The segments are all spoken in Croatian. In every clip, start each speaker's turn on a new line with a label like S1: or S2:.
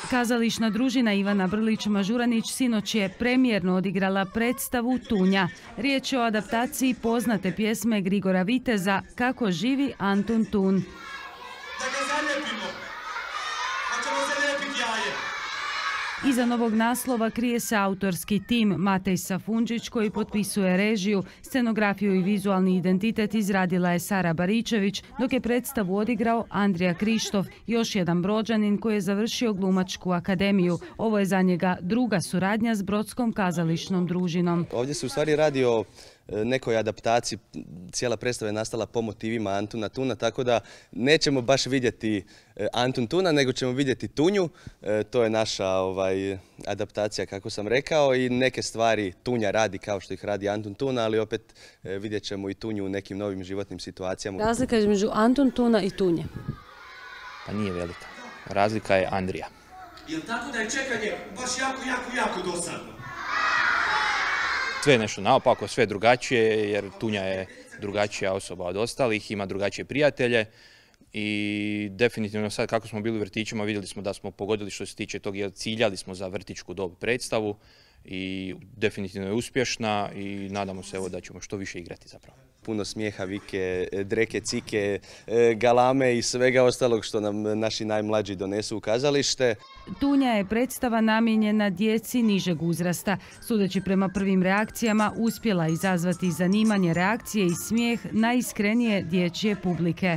S1: Kazališna družina Ivana Brlić-Mažuranić sinoć je premijerno odigrala predstavu Tunja. Riječ je o adaptaciji poznate pjesme Grigora Viteza Kako živi Antun Tun.
S2: Da ga zalijepimo. Hoćemo zalijepiti jaje.
S1: Iza novog naslova krije se autorski tim Matej Safunđić koji potpisuje režiju, scenografiju i vizualni identitet izradila je Sara Baričević, dok je predstavu odigrao Andrija Krištof, još jedan Brođanin koji je završio Glumačku akademiju. Ovo je za njega druga suradnja s Brodskom kazališnom družinom.
S3: Ovdje se u stvari radi o nekoj adaptaciji. Cijela predstava je nastala po motivima Antuna Tuna, tako da nećemo baš vidjeti Antun Tuna, nego ćemo vidjeti Tunju. To je naša adaptacija, kako sam rekao, i neke stvari Tunja radi kao što ih radi Antun Tuna, ali opet vidjet ćemo i Tunju u nekim novim životnim situacijama.
S4: Razlika između Antun Tuna i Tunje?
S5: Pa nije velika. Razlika je Andrija.
S2: Jel tako da je čekanje baš jako dosadno?
S5: Sve je nešto naopako, sve je drugačije, jer Tunja je drugačija osoba od ostalih, ima drugačije prijatelje i definitivno sad kako smo bili u vrtićima vidjeli smo da smo pogodili što se tiče tog, jer ciljali smo za vrtićku dobu predstavu i definitivno je uspješna i nadamo se da ćemo što više igrati zapravo.
S3: Puno smijeha, vike, dreke, cike, galame i svega ostalog što nam naši najmlađi donesu u kazalište.
S1: Tunja je predstava namijenjena djeci nižeg uzrasta. Sudeći prema prvim reakcijama, uspjela izazvati zanimanje, reakcije i smijeh najiskrenije dječje publike.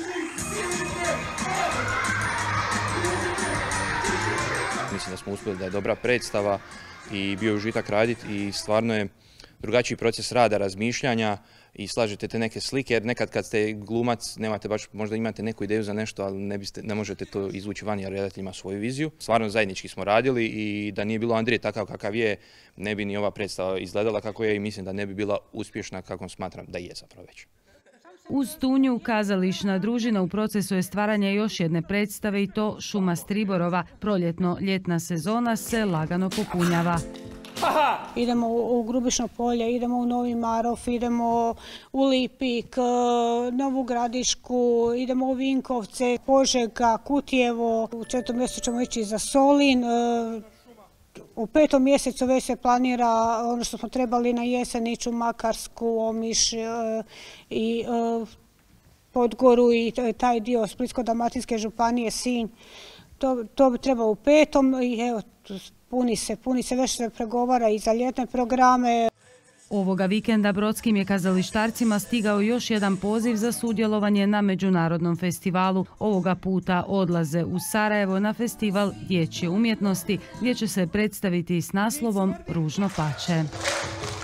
S5: Mislim da smo uspjeli, da je dobra predstava i bio je užitak raditi i stvarno je drugačiji proces rada, razmišljanja i slažete te neke slike, jer nekad kad ste glumac nemate baš, možda imate neku ideju za nešto, ali ne možete to izvući van jer redatelj ima svoju viziju. Stvarno zajednički smo radili i da nije bilo Andrije takav kakav je, ne bi ni ova predstava izgledala kako je i mislim da ne bi bila uspješna kako smatram da je zapravo već.
S1: Uz Tunju kazališna družina u procesu je stvaranja još jedne predstave i to Šuma Striborova. Proljetno-ljetna sezona se lagano popunjava.
S6: Idemo u Grubišno polje, idemo u Novi Marof, idemo u Lipik, Novu Gradišku, idemo u Vinkovce, Požega, Kutjevo. U 4. mjesecu ćemo ići za Solin. U 5. mjesecu već se planira ono što smo trebali na jesen ići u Makarsku, Omiš i Podgoru i taj dio Splitsko-dalmatinske županije, Sinj. To bi trebalo u 5. i evo, puni se, već se pregovara i za ljetne programe.
S1: Ovoga vikenda brodskim je kazalištarcima stigao još jedan poziv za sudjelovanje na međunarodnom festivalu. Ovoga puta odlaze u Sarajevo na festival dječje umjetnosti gdje će se predstaviti s naslovom Ružno pače.